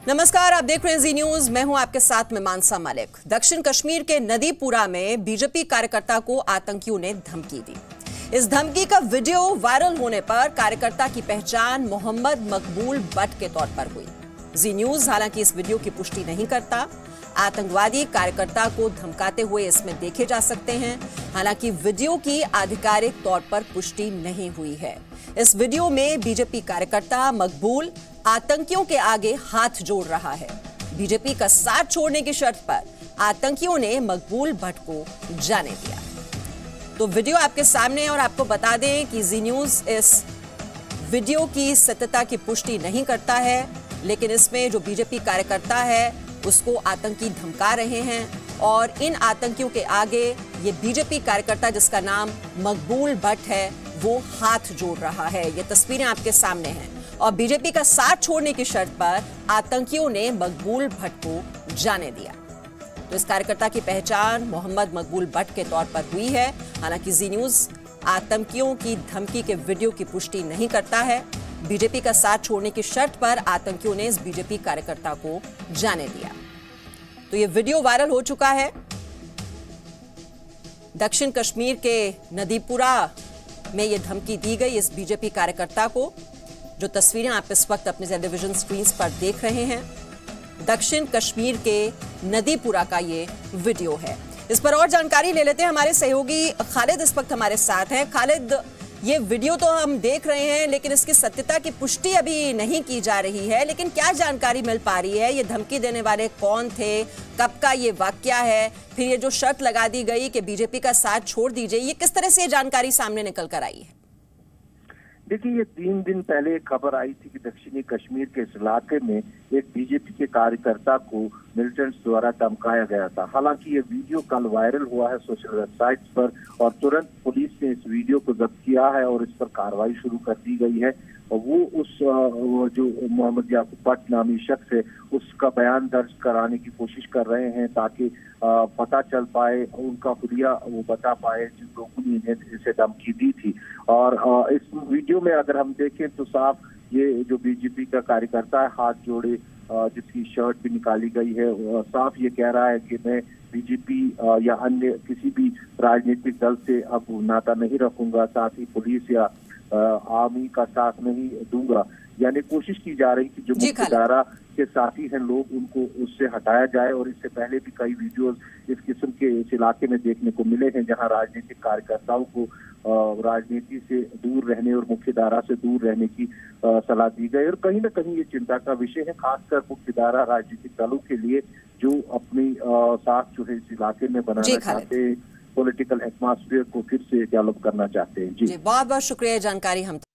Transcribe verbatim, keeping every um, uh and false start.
नमस्कार, आप देख रहे हैं जी न्यूज। मैं हूं आपके साथ में मानसा मलिक। दक्षिण कश्मीर के नदीपुरा में बीजेपी कार्यकर्ता को आतंकियों ने धमकी दी। इस धमकी का वीडियो वायरल होने पर कार्यकर्ता की पहचान मोहम्मद मकबूल भट्ट के तौर पर हुई। जी न्यूज हालांकि इस वीडियो की पुष्टि नहीं करता। आतंकवादी कार्यकर्ता को धमकाते हुए इसमें देखे जा सकते हैं। हालांकि वीडियो की आधिकारिक तौर पर पुष्टि नहीं हुई है। इस वीडियो में बीजेपी कार्यकर्ता मकबूल आतंकियों के आगे हाथ जोड़ रहा है। बीजेपी का साथ छोड़ने की शर्त पर आतंकियों ने मकबूल भट्ट को जाने दिया। तो वीडियो आपके सामने, और आपको बता दें कि जी न्यूज इस वीडियो की सत्यता की पुष्टि नहीं करता है, लेकिन इसमें जो बीजेपी कार्यकर्ता है उसको आतंकी धमका रहे हैं और इन आतंकियों के आगे ये बीजेपी कार्यकर्ता जिसका नाम मकबूल भट्ट है वो हाथ जोड़ रहा है। ये तस्वीरें आपके सामने हैं और बीजेपी का साथ छोड़ने की शर्त पर आतंकियों ने मकबूल भट्ट को जाने दिया। तो इस कार्यकर्ता की पहचान मोहम्मद मकबूल भट्ट के तौर पर हुई है। हालांकि जी न्यूज आतंकियों की धमकी के वीडियो की पुष्टि नहीं करता है। बीजेपी का साथ छोड़ने की शर्त पर आतंकियों ने इस बीजेपी कार्यकर्ता को जाने दिया। तो ये वीडियो वायरल हो चुका है। दक्षिण कश्मीर के नदीपुरा में ये धमकी दी गई इस बीजेपी कार्यकर्ता को। जो तस्वीरें आप इस वक्त अपने टेलीविजन स्क्रीन पर देख रहे हैं, दक्षिण कश्मीर के नदीपुरा का ये वीडियो है। इस पर और जानकारी ले लेते हैं। हमारे सहयोगी खालिद इस वक्त हमारे साथ हैं। खालिद, ये वीडियो तो हम देख रहे हैं लेकिन इसकी सत्यता की पुष्टि अभी नहीं की जा रही है, लेकिन क्या जानकारी मिल पा रही है? ये धमकी देने वाले कौन थे, कब का ये वाकया है, फिर ये जो शर्त लगा दी गई कि बीजेपी का साथ छोड़ दीजिए, ये किस तरह से ये जानकारी सामने निकल कर आई है? देखिए, ये तीन दिन पहले एक खबर आई थी कि दक्षिणी कश्मीर के इस इलाके में एक बीजेपी के कार्यकर्ता को मिलिटेंट्स द्वारा धमकाया गया था। हालांकि ये वीडियो कल वायरल हुआ है सोशल वेबसाइट्स पर और तुरंत पुलिस ने इस वीडियो को जब्त किया है और इस पर कार्रवाई शुरू कर दी गई है। और वो उस वो जो मोहम्मद मकबूल भट्ट नामी शख्स है उसका बयान दर्ज कराने की कोशिश कर रहे हैं ताकि पता चल पाए, उनका हुलिया वो बता पाए जिन लोगों ने इन्हें इसे धमकी दी थी। और इस वीडियो में अगर हम देखें तो साफ ये जो बीजेपी का कार्यकर्ता है हाथ जोड़े, जिसकी शर्ट भी निकाली गई है, साफ ये कह रहा है कि मैं बीजेपी या अन्य किसी भी राजनीतिक दल से अब नाता नहीं रखूंगा, साथ ही पुलिस या आर्मी का साथ नहीं दूंगा। यानी कोशिश की जा रही कि जो मुख्य धारा के साथी हैं लोग उनको उससे हटाया जाए। और इससे पहले भी कई वीडियोस इस किस्म के इस इलाके में देखने को मिले हैं जहां राजनीतिक कार्यकर्ताओं को राजनीति से दूर रहने और मुख्य धारा से दूर रहने की सलाह दी गई। और कहीं ना कहीं ये चिंता का विषय है, खासकर मुख्य धारा राजनीतिक दलों के लिए जो अपनी साथ जो है इस इलाके में बनाना चाहते हैं, पॉलिटिकल एटमॉस्फेयर को फिर से डेवलप करना चाहते हैं। जी, बहुत बहुत शुक्रिया जानकारी हम